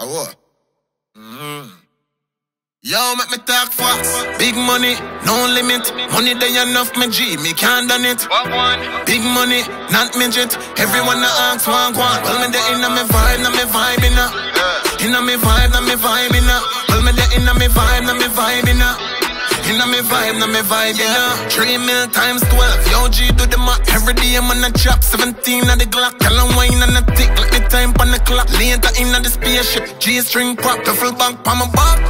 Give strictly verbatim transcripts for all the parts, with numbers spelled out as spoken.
I what? Mm. Yo, make me talk facts. Big money, no limit. Money they enough, me G, me can't done it. What one? Big money, not midget. Everyone that asks one, one. Well, me there inna me vibe, na me vibe inna. Inna me vibe, na me vibe inna. Well, me there inna me vibe, na me vibe inna. Inna me vibe, na me vibe inna. Three mil times twelve. Yo, G do the math. Every day I'm on the chop. Seventeen at the Glock. Tell 'em wine and the tick like the time on the clock. Later inna the spaceship. G string pop, duffel bag pa my back.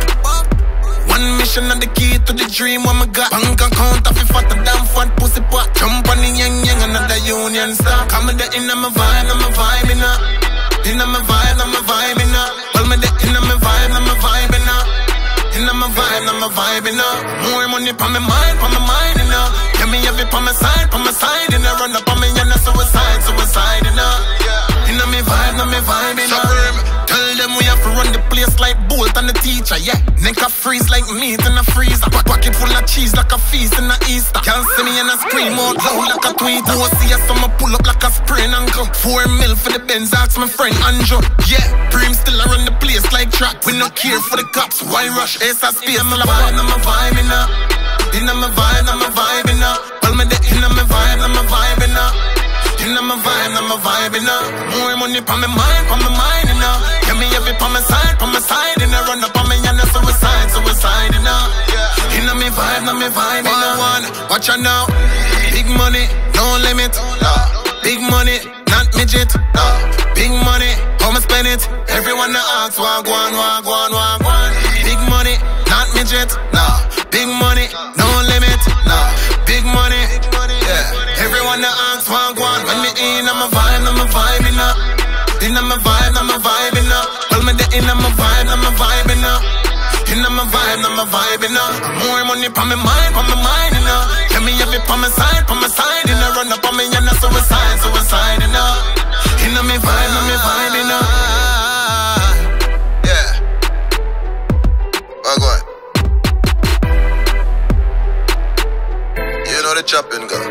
One mission and the key to the dream what me got. Bank account of a fat damn fat pussy pot. Jump on the yang yang another union star. Come there inna my vibe, na my vibe inna. Inna my vibe, na my vibe inna. Well me there inna my vibe, na my vibe inna. Inna my vibe, na my vibe inna. More money pa my mind, pa my mind inna. Get me every pa my side, pa my side inna. Run up on me and a suicide, suicide inna. Inna me vibe, na me vibe inna. Tell them we have to run the place like Bolt and the teacher, yeah. Neck a freeze like meat in a freezer. Pocket full of cheese like a feast in a Easter. Can't see me and I scream out loud like a tweet. Who see us, I'ma pull up like a sprain ankle. Four mil for the Benz, ask my friend Andrew. Yeah, Preem still around the place like track. We no care for the cops, why rush? Ace of space, I'm a vibe, I'm a vibe inna. Inna my vibe, I'm a vibe inna. Well me the inna my vibe, I'm a vibe inna. Inna my vibe, I'm a vibe inna. More money pa my mind, pa my mind inna. Get me every pa my side, pa my side inna. Run up on me and a suicide, suicide inna. Inna me vibe, na me vibe inna. One, watch out now. Big money, no limit. Big money, not midget. Big money, how me spend it? Everyone that asks, walk one, walk one, walk one. Big money, not midget. Nah, big money, no limit. Nah, big money, yeah. Everyone that asks, walk one. When me in, I'm a vibe, I'm a vibe inna. Inna my vibe, I'm a vibe inna. Well me there inna my vibe, I'm a vibe inna. Inna my vibe, I'm a vibe inna. More money pa my mind, pa my mind inna. Get me every pa my side, pa my side inna. Run up on me and a suicide, suicide inna. Inna me vibe, na me vibe inna. Yeah. Oh, go on. You know the chopping, girl.